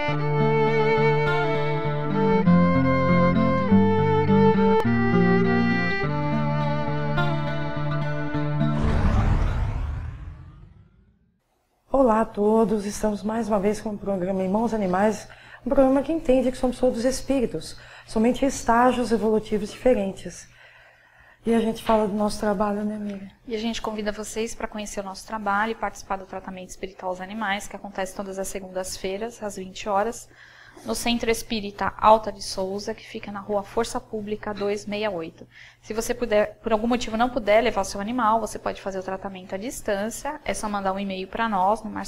Olá a todos, estamos mais uma vez com o programa Irmãos Animais, um programa que entende que somos todos espíritos, somente estágios evolutivos diferentes. E a gente fala do nosso trabalho, né, amiga? E a gente convida vocês para conhecer o nosso trabalho e participar do tratamento espiritual aos animais, que acontece todas as segundas-feiras, às 20 horas, no Centro Espírita Alta de Souza, que fica na Rua Força Pública 268. Se você puder, por algum motivo não puder levar o seu animal, você pode fazer o tratamento à distância. É só mandar um e-mail para nós, no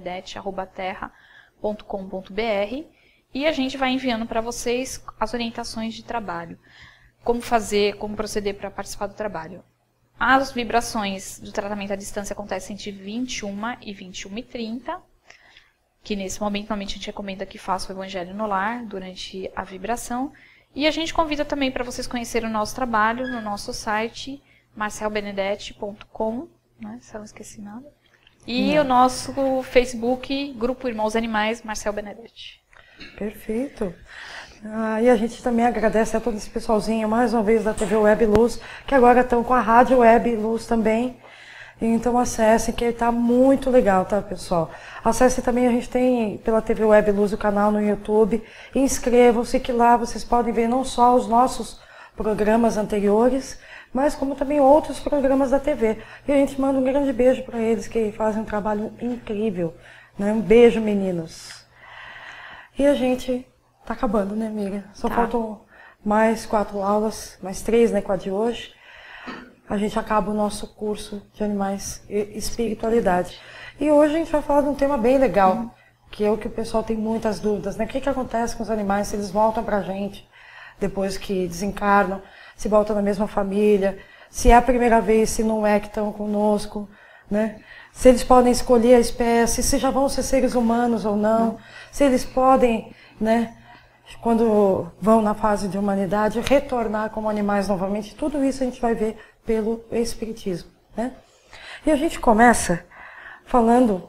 marcelbenedetti@terra.com.br, e a gente vai enviando para vocês as orientações de trabalho. Como fazer, como proceder para participar do trabalho. As vibrações do tratamento à distância acontecem entre 21 e 21h30, que nesse momento normalmente a gente recomenda que faça o Evangelho no Lar durante a vibração. E a gente convida também para vocês conhecerem o nosso trabalho no nosso site, marcelbenedetti.com, né, se eu não esqueci nada. E o nosso Facebook, Grupo Irmãos Animais, Marcel Benedetti. Perfeito. E a gente também agradece a todo esse pessoalzinho, mais uma vez, da TV Web Luz, que agora estão com a Rádio Web Luz também. Então acessem, que está muito legal, tá, pessoal? Acessem também, a gente tem pela TV Web Luz o canal no YouTube. Inscrevam-se, que lá vocês podem ver não só os nossos programas anteriores, mas como também outros programas da TV. E a gente manda um grande beijo para eles, que fazem um trabalho incrível, né? Um beijo, meninos. E a gente tá acabando, né, amiga? Só faltam mais 4 aulas, mais 3, né, com a de hoje. A gente acaba o nosso curso de animais e espiritualidade. E hoje a gente vai falar de um tema bem legal, que é o que o pessoal tem muitas dúvidas, né? O que acontece com os animais, se eles voltam pra gente depois que desencarnam, se voltam na mesma família, se é a primeira vez, se não é que estão conosco, né? Se eles podem escolher a espécie, se já vão ser seres humanos ou não, se eles podem, né, quando vão na fase de humanidade, retornar como animais novamente. Tudo isso a gente vai ver pelo Espiritismo, né? E a gente começa falando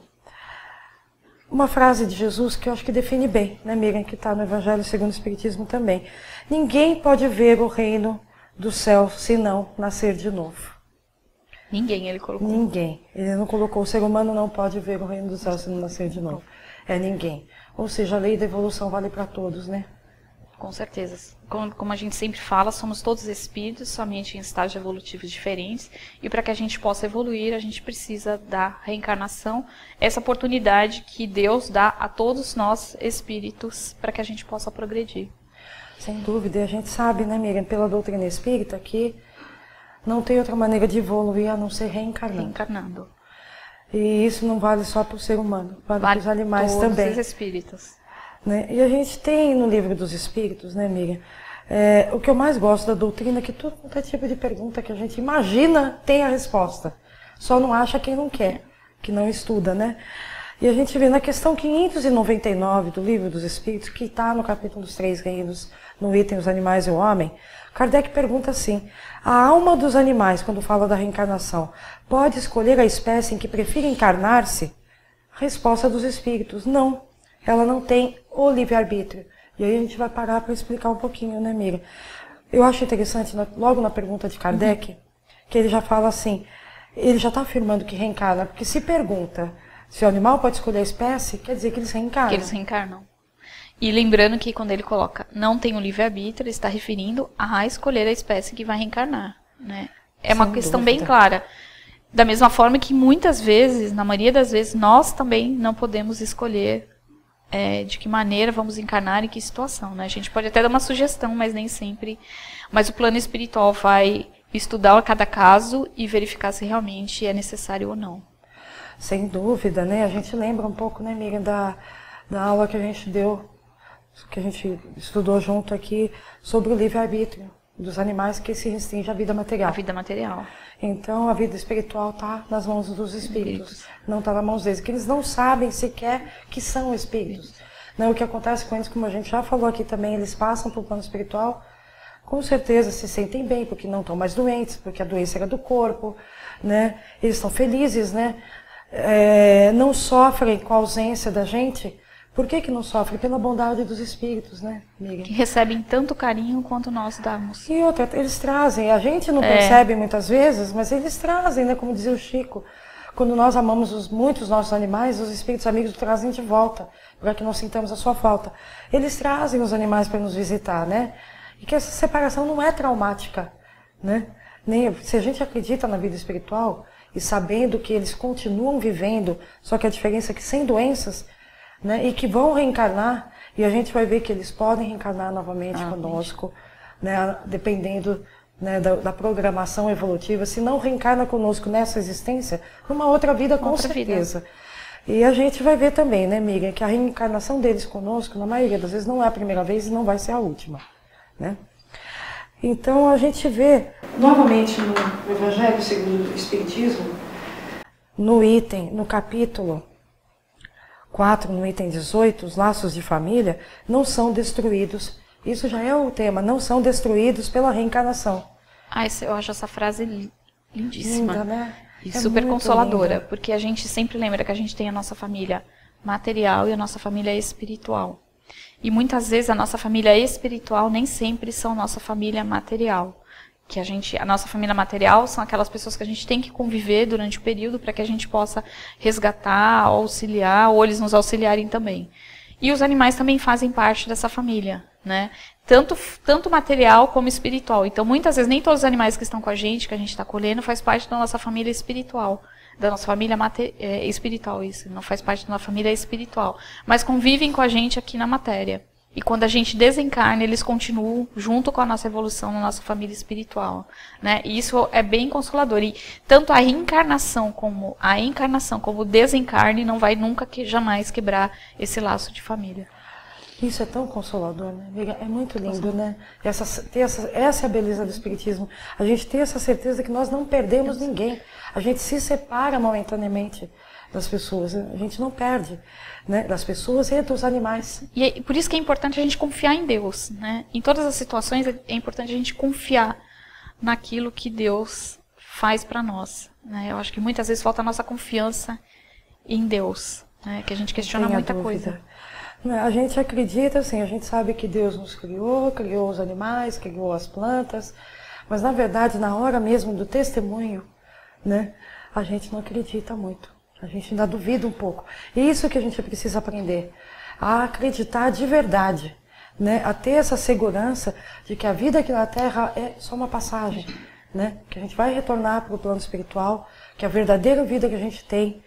uma frase de Jesus que eu acho que define bem, né, Miriam, que está no Evangelho segundo o Espiritismo também. Ninguém pode ver o reino do céu se não nascer de novo. Ninguém, ele colocou. Ninguém. Ele não colocou, o ser humano não pode ver o reino do céu se não nascer de novo. É ninguém. Ou seja, a lei da evolução vale para todos, né? Com certeza. Como a gente sempre fala, somos todos espíritos, somente em estágios evolutivos diferentes. E para que a gente possa evoluir, a gente precisa da reencarnação, essa oportunidade que Deus dá a todos nós espíritos para que a gente possa progredir. Sem dúvida. E a gente sabe, né, Miriam, pela doutrina espírita, que não tem outra maneira de evoluir a não ser reencarnando. Reencarnando. E isso não vale só para o ser humano, vale para os animais todos também. Os espíritos. Né? E a gente tem no Livro dos Espíritos, né, Miriam, o que eu mais gosto da doutrina é que todo tipo de pergunta que a gente imagina tem a resposta. Só não acha quem não quer, que não estuda, né? E a gente vê na questão 599 do Livro dos Espíritos, que está no capítulo dos 3 reinos, no item Os Animais e o Homem, Kardec pergunta assim: a alma dos animais, quando fala da reencarnação, pode escolher a espécie em que prefira encarnar-se? Resposta dos espíritos: não. Ela não tem o livre-arbítrio. E aí a gente vai parar para explicar um pouquinho, né, Miriam? Eu acho interessante, logo na pergunta de Kardec, que ele já fala assim, ele já está afirmando que reencarna, porque se pergunta se o animal pode escolher a espécie, quer dizer que eles reencarnam. Que eles reencarnam. E lembrando que quando ele coloca não tem o livre-arbítrio, ele está referindo a escolher a espécie que vai reencarnar, né? É uma questão bem clara. Da mesma forma que muitas vezes, na maioria das vezes, nós também não podemos escolher de que maneira vamos encarnar, em que situação, né? A gente pode até dar uma sugestão, mas nem sempre. Mas o plano espiritual vai estudar cada caso e verificar se realmente é necessário ou não. Sem dúvida, né? A gente lembra um pouco, né, Miriam, da aula que a gente deu, que a gente estudou junto aqui, sobre o livre-arbítrio dos animais que se restringe à vida material. A vida material. Então, a vida espiritual está nas mãos dos espíritos, não está nas mãos deles, que eles não sabem sequer que são espíritos. Né? O que acontece com eles, como a gente já falou aqui também, eles passam para o plano espiritual, com certeza se sentem bem, porque não estão mais doentes, porque a doença era do corpo, né? Eles estão felizes, né? Não sofrem com a ausência da gente, Por que não sofre? Pela bondade dos espíritos, né, amiga? Que recebem tanto carinho quanto nós damos. E outra, eles trazem, a gente não percebe muitas vezes, mas eles trazem, né, como dizia o Chico, quando nós amamos muito os nossos animais, os espíritos amigos trazem de volta, para que nós sintamos a sua falta. Eles trazem os animais para nos visitar, né? E que essa separação não é traumática, né? Se a gente acredita na vida espiritual e sabendo que eles continuam vivendo, só que a diferença é que sem doenças, né? E que vão reencarnar, e a gente vai ver que eles podem reencarnar novamente conosco, né? Dependendo, né, da programação evolutiva, se não reencarna conosco nessa existência, numa outra vida, com certeza. E a gente vai ver também, né, Miriam, que a reencarnação deles conosco, na maioria das vezes, não é a primeira vez e não vai ser a última, né? Então a gente vê, novamente no Evangelho segundo o Espiritismo, no capítulo 4, no item 18, os laços de família não são destruídos. Isso já é o tema, não são destruídos pela reencarnação. Eu acho essa frase lindíssima. Linda, né? E super consoladora, linda. Porque a gente sempre lembra que a gente tem a nossa família material e a nossa família espiritual. E muitas vezes a nossa família espiritual nem sempre são nossa família material. A nossa família material são aquelas pessoas que a gente tem que conviver durante o período para que a gente possa resgatar, auxiliar, ou eles nos auxiliarem também. E os animais também fazem parte dessa família, né? Tanto material como espiritual. Então, muitas vezes, nem todos os animais que estão com a gente, que a gente está colhendo, faz parte da nossa família espiritual. Da nossa família espiritual, isso. Não faz parte da nossa família espiritual. Mas convivem com a gente aqui na matéria. E quando a gente desencarna, eles continuam junto com a nossa evolução na nossa família espiritual, né? E isso é bem consolador. E tanto a reencarnação como o desencarne não vai nunca jamais quebrar esse laço de família. Isso é tão consolador, né, amiga? É muito lindo, né? Essa é a beleza do Espiritismo. A gente tem essa certeza que nós não perdemos ninguém. A gente se separa momentaneamente das pessoas. A gente não perde, né? Das pessoas e dos animais. E por isso que é importante a gente confiar em Deus, né? Em todas as situações é importante a gente confiar naquilo que Deus faz para nós, né? Eu acho que muitas vezes falta a nossa confiança em Deus, né? Que a gente questiona muita coisa. A gente acredita, assim, a gente sabe que Deus nos criou os animais, criou as plantas, mas na verdade, na hora mesmo do testemunho, né, a gente não acredita muito. A gente ainda duvida um pouco. E isso que a gente precisa aprender, a acreditar de verdade, né, a ter essa segurança de que a vida aqui na Terra é só uma passagem, né, que a gente vai retornar para o plano espiritual, que a verdadeira vida que a gente tem,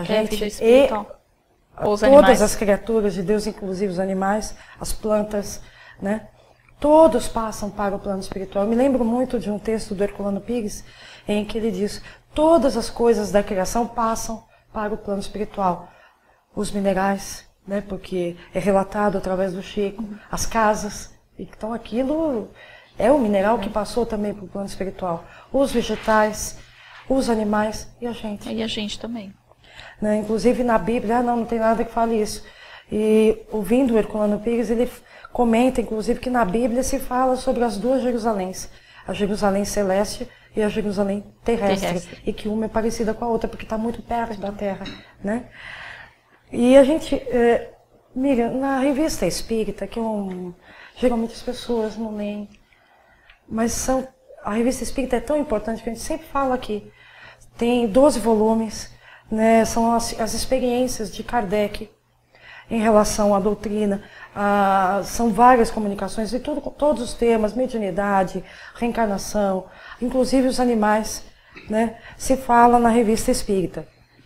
todas as criaturas de Deus, inclusive os animais, as plantas, né? Todos passam para o plano espiritual. Eu me lembro muito de um texto do Herculano Pires, em que ele diz: todas as coisas da criação passam para o plano espiritual. Os minerais, né? Porque é relatado através do Chico, as casas. Então aquilo é o mineral que passou também para o plano espiritual. Os vegetais, os animais e a gente. E a gente também. Né? Inclusive na Bíblia, não tem nada que fale isso. E ouvindo o Herculano Pires, ele comenta, inclusive, que na Bíblia se fala sobre as duas Jerusaléns. A Jerusalém celeste e a Jerusalém terrestre. E que uma é parecida com a outra, porque está muito perto da Terra. Né? E a gente, Miriam, na revista Espírita, que geralmente as pessoas não leem, mas a revista Espírita é tão importante que a gente sempre fala aqui. Tem 12 volumes, né, são as experiências de Kardec em relação à doutrina, são várias comunicações de todos os temas, mediunidade, reencarnação, inclusive os animais, né, se fala na revista Espírita.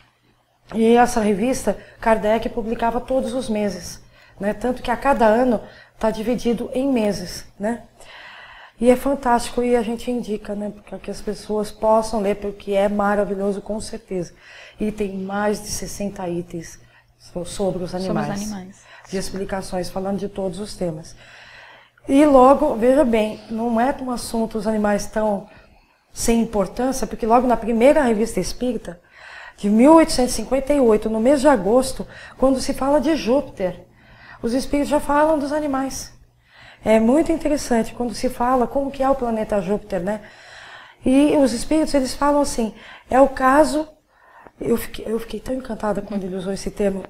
E essa revista, Kardec publicava todos os meses, né, tanto que a cada ano está dividido em meses, né. E é fantástico e a gente indica, né, para que as pessoas possam ler, porque é maravilhoso, com certeza. E tem mais de 60 itens sobre os animais. De explicações, falando de todos os temas. E logo, veja bem, não é um assunto os animais tão sem importância, porque logo na primeira revista Espírita, de 1858, no mês de agosto, quando se fala de Júpiter, os espíritos já falam dos animais. É muito interessante quando se fala como que é o planeta Júpiter, né? E os espíritos, eles falam assim, é o caso... Eu fiquei tão encantada quando ele usou esse termo,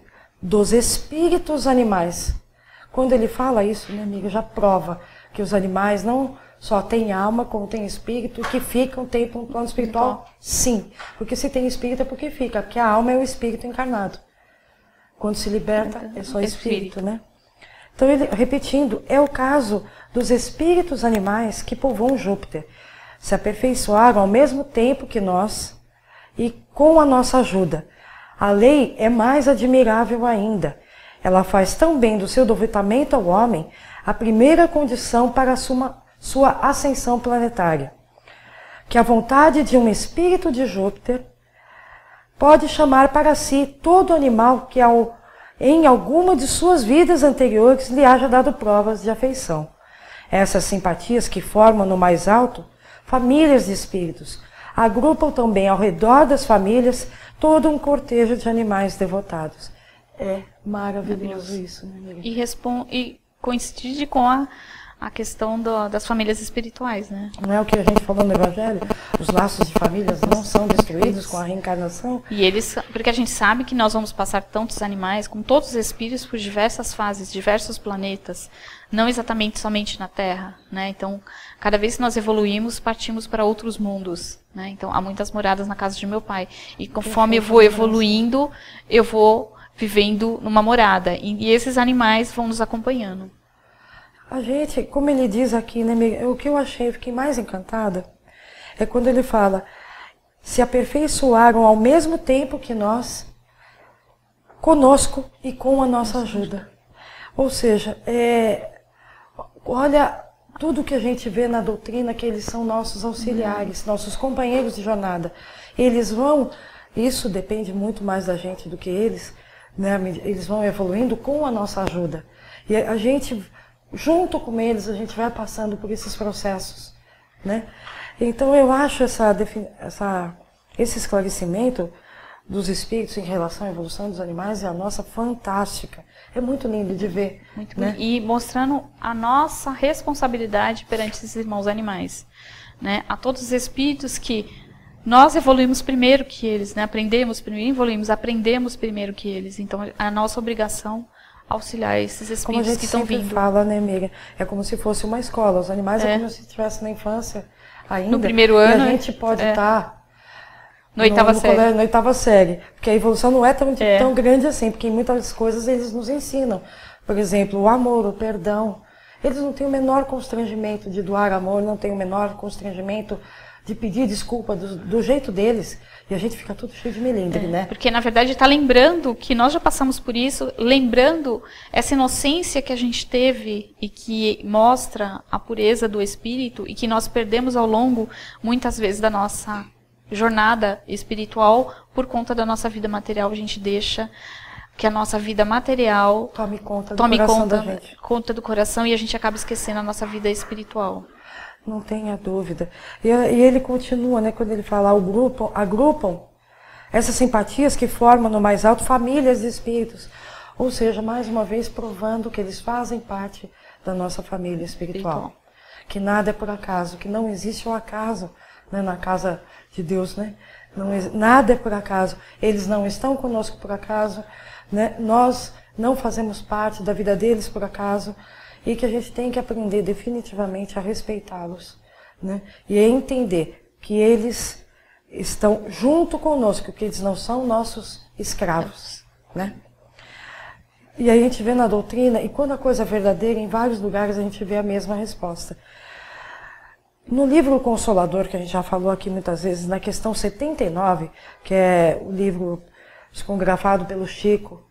dos espíritos animais. Quando ele fala isso, minha amiga, já prova que os animais não só têm alma, como têm espírito, que ficam, tem um plano espiritual, sim. Porque se tem espírito é porque fica, porque a alma é o espírito encarnado. Quando se liberta, é só espírito, né? Então, ele, repetindo, é o caso dos espíritos animais que povoam Júpiter. Se aperfeiçoaram ao mesmo tempo que nós e com a nossa ajuda. A lei é mais admirável ainda. Ela faz tão bem do seu devotamento ao homem a primeira condição para a sua ascensão planetária, que a vontade de um espírito de Júpiter pode chamar para si todo animal que em alguma de suas vidas anteriores lhe haja dado provas de afeição. Essas simpatias que formam no mais alto famílias de espíritos agrupam também ao redor das famílias todo um cortejo de animais devotados. É maravilhoso isso, né, amiga? E coincide com a questão das famílias espirituais, né? Não é o que a gente falou no Evangelho? Os laços de famílias não são destruídos com a reencarnação? E porque a gente sabe que nós vamos passar tantos animais, com todos os espíritos, por diversas fases, diversos planetas, não exatamente somente na Terra, né? Então, cada vez que nós evoluímos, partimos para outros mundos, né? Então, há muitas moradas na casa de meu pai. E conforme eu vou evoluindo, eu vou vivendo numa morada. E esses animais vão nos acompanhando. A gente, como ele diz aqui, né, o que eu achei, fiquei mais encantada, é quando ele fala, se aperfeiçoaram ao mesmo tempo que nós, conosco e com a nossa ajuda. Ou seja, olha tudo que a gente vê na doutrina, que eles são nossos auxiliares, nossos companheiros de jornada. Eles vão, isso depende muito mais da gente do que eles, né, eles vão evoluindo com a nossa ajuda. E a gente... junto com eles, a gente vai passando por esses processos, né? Então, eu acho esse esclarecimento dos espíritos em relação à evolução dos animais é a nossa fantástica. É muito lindo de ver. Muito né? E mostrando a nossa responsabilidade perante esses irmãos animais, né? A todos os espíritos que nós evoluímos primeiro que eles, né? Aprendemos primeiro que eles. Então, a nossa obrigação auxiliar esses espíritos que estão vindo. Como a gente sempre fala, né, amiga? É como se fosse uma escola. Os animais é como se estivesse na infância ainda. No primeiro ano. E a gente pode estar na oitava série. Porque a evolução não é tão grande assim, porque em muitas coisas eles nos ensinam. Por exemplo, o amor, o perdão. Eles não têm o menor constrangimento de doar amor, não têm o menor constrangimento de pedir desculpa do jeito deles. E a gente fica tudo cheio de melindre, né? Porque, na verdade, está lembrando que nós já passamos por isso, lembrando essa inocência que a gente teve e que mostra a pureza do espírito e que nós perdemos ao longo, muitas vezes, da nossa jornada espiritual por conta da nossa vida material. A gente deixa que a nossa vida material tome conta do coração e a gente acaba esquecendo a nossa vida espiritual. Não tenha dúvida. E ele continua, né, quando ele fala, agrupam essas simpatias que formam no mais alto famílias de espíritos. Ou seja, mais uma vez provando que eles fazem parte da nossa família espiritual. Que nada é por acaso, que não existe o acaso, né, na casa de Deus, né? Nada é por acaso. Eles não estão conosco por acaso, né? Nós não fazemos parte da vida deles por acaso. E que a gente tem que aprender definitivamente a respeitá-los, né? E a entender que eles estão junto conosco, que eles não são nossos escravos, né? E aí a gente vê na doutrina, e quando a coisa é verdadeira, em vários lugares a gente vê a mesma resposta. No livro Consolador, que a gente já falou aqui muitas vezes, na questão 79, que é o livro psicografado pelo Chico,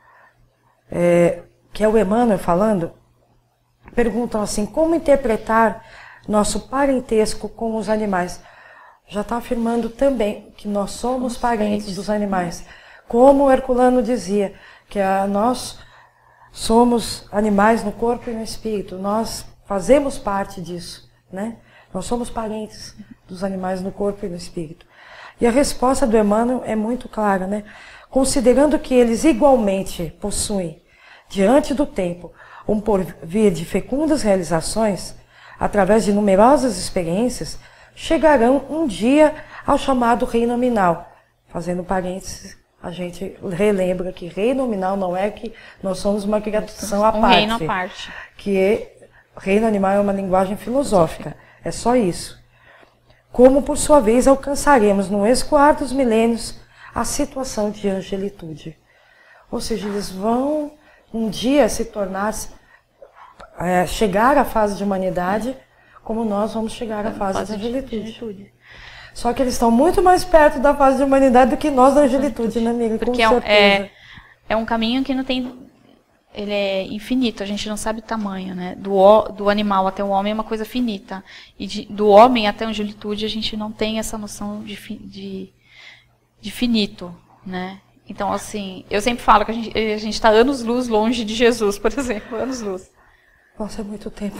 que é o Emmanuel falando, perguntam assim, como interpretar nosso parentesco com os animais? Já está afirmando também que nós somos parentes dos animais. Como o Herculano dizia, que nós somos animais no corpo e no espírito. Nós fazemos parte disso, né? Nós somos parentes dos animais no corpo e no espírito. E a resposta do Emmanuel é muito clara, né? Considerando que eles igualmente possuem, diante do tempo, um porvir de fecundas realizações, através de numerosas experiências, chegarão um dia ao chamado reino nominal, fazendo parênteses a gente relembra que reino nominal não é que nós somos uma criação à parte. Um reino à parte. Reino animal é uma linguagem filosófica. É só isso. Como, por sua vez, alcançaremos no escoar dos milênios a situação de angelitude. Ou seja, eles vão um dia se tornar, chegar à fase de humanidade, como nós vamos chegar à fase de angelitude. Só que eles estão muito mais perto da fase de humanidade do que nós da angelitude, né, amiga? Porque é um caminho que não tem... Ele é infinito, a gente não sabe o tamanho, né? Do animal até o homem é uma coisa finita. E do homem até a angelitude a gente não tem essa noção de finito, né? Então, assim, eu sempre falo que a gente está anos-luz longe de Jesus, por exemplo, anos-luz. Nossa, é muito tempo.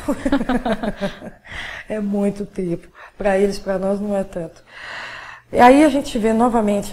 É muito tempo. Para eles, para nós, não é tanto. E aí a gente vê novamente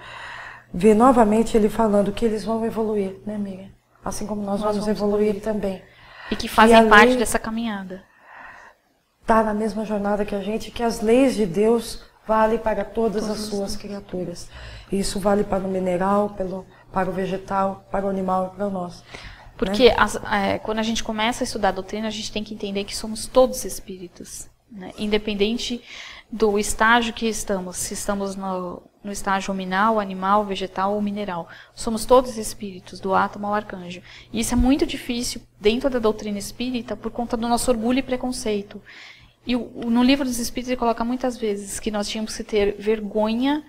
ele falando que eles vão evoluir, né, amiga? Assim como nós vamos evoluir também. E que fazem parte dessa caminhada. Está na mesma jornada que a gente, que as leis de Deus valem para todas as suas criaturas. Isso vale para o mineral, para o vegetal, para o animal e para nós. Porque quando a gente começa a estudar a doutrina, a gente tem que entender que somos todos espíritos, né? Independente do estágio que estamos, se estamos no estágio hominal, animal, vegetal ou mineral. Somos todos espíritos, do átomo ao arcanjo. E isso é muito difícil dentro da doutrina espírita por conta do nosso orgulho e preconceito. E no livro dos Espíritos ele coloca muitas vezes que nós tínhamos que ter vergonha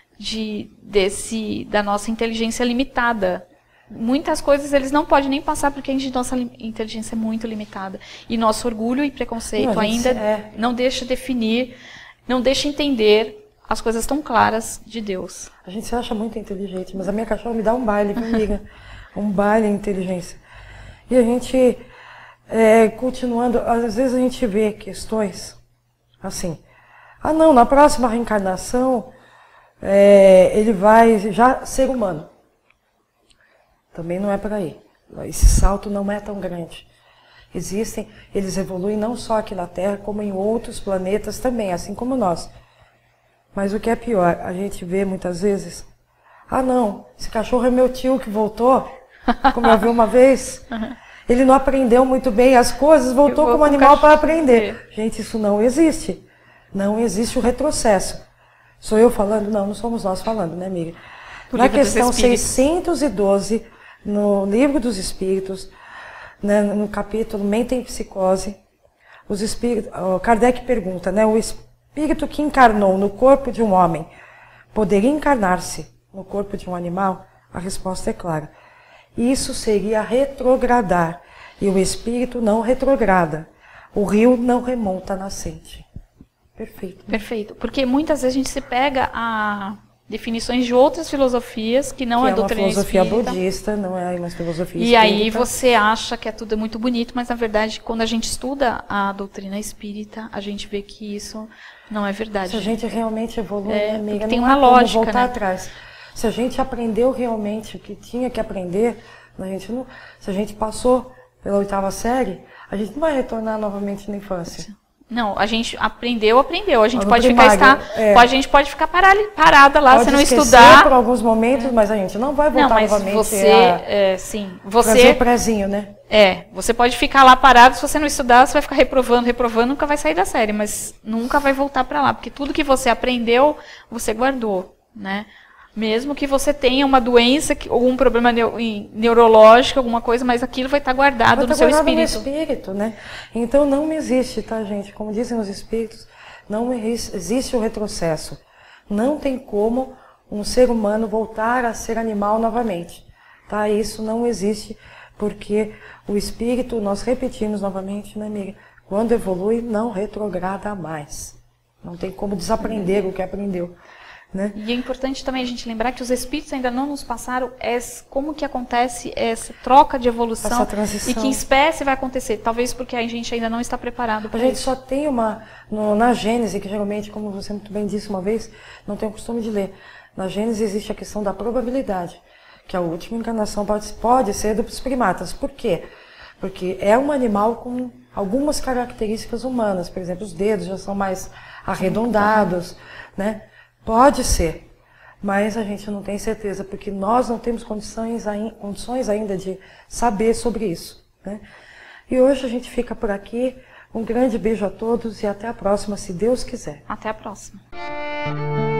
da nossa inteligência limitada. Muitas coisas eles não podem nem passar porque nossa inteligência é muito limitada. E nosso orgulho e preconceito não deixa definir, não deixa entender as coisas tão claras de Deus. A gente se acha muito inteligente, mas a minha cachorra me dá um baile, viu, amiga? Um baile em inteligência. E a gente, continuando, às vezes a gente vê questões assim. Não, na próxima reencarnação ele vai já ser humano. Também não é por aí. Esse salto não é tão grande. Eles evoluem não só aqui na Terra, como em outros planetas também, assim como nós. Mas o que é pior, a gente vê muitas vezes, não, esse cachorro é meu tio que voltou, como eu vi uma vez, ele não aprendeu muito bem as coisas, voltou como animal para aprender. Gente, isso não existe. Não existe o retrocesso. Sou eu falando? Não somos nós falando, né, amiga? Na questão 612, no Livro dos Espíritos, né, no capítulo Mente em Psicose, Kardec pergunta, né, o espírito que encarnou no corpo de um homem poderia encarnar-se no corpo de um animal? A resposta é clara. Isso seria retrogradar, e o espírito não retrograda. O rio não remonta à nascente. Perfeito. Né? Perfeito. Porque muitas vezes a gente se pega a definições de outras filosofias que não é a doutrina espírita. É uma filosofia budista, não é uma filosofia espírita. E aí você acha que é tudo muito bonito, mas na verdade, quando a gente estuda a doutrina espírita, a gente vê que isso não é verdade. Se a gente realmente evolui, né, amiga, tem uma lógica, voltar né? atrás. Se a gente aprendeu realmente o que tinha que aprender, se a gente passou pela 8ª série, a gente não vai retornar novamente na infância. Não, a gente aprendeu. A gente pode a gente pode ficar parada lá, se não estudar. Por alguns momentos, mas a gente não vai voltar novamente. Fazer o prezinho, né? Você pode ficar lá parado, se você não estudar, você vai ficar reprovando, nunca vai sair da série, mas nunca vai voltar para lá, porque tudo que você aprendeu, você guardou, né? Mesmo que você tenha uma doença, algum problema neurológico, alguma coisa, mas aquilo vai estar guardado no seu espírito. No espírito, né? Então não existe, tá, gente? Como dizem os espíritos, não existe o retrocesso. Não tem como um ser humano voltar a ser animal novamente. Tá? Isso não existe, porque o espírito, nós repetimos novamente, né, amiga? Quando evolui, não retrograda mais. Não tem como desaprender o que aprendeu. Né? E é importante também a gente lembrar que os espíritos ainda não nos passaram como que acontece essa troca de evolução, essa transição. E que espécie vai acontecer. Talvez porque a gente ainda não está preparado para isso. A gente só tem na Gênese, que geralmente, como você muito bem disse uma vez, não tem o costume de ler. Na Gênese existe a questão da probabilidade, que a última encarnação pode ser dos primatas. Por quê? Porque é um animal com algumas características humanas. Por exemplo, os dedos já são mais arredondados, né? Pode ser, mas a gente não tem certeza, porque nós não temos condições ainda de saber sobre isso, né? E hoje a gente fica por aqui. Um grande beijo a todos e até a próxima, se Deus quiser. Até a próxima.